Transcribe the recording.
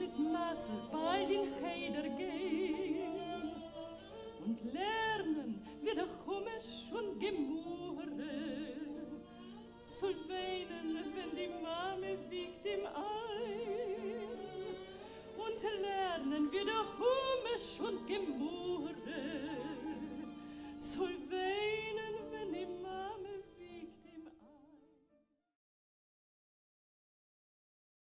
mit Masse bei den Cheder gehen und lernen, wie der Chumisch und Gemurre zu weinen, wenn die Mame wiegt im Ei und lernen, wie der Chumisch und Gemurre